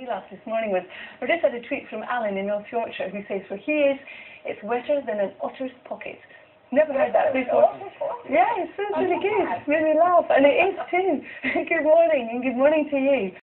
us this morning was, we just had a tweet from Alan in North Yorkshire who says, where he is, it's wetter than an otter's pocket. Never heard that before. Yeah, it's really good. It's made me laugh. And it is too. Good morning, and good morning to you.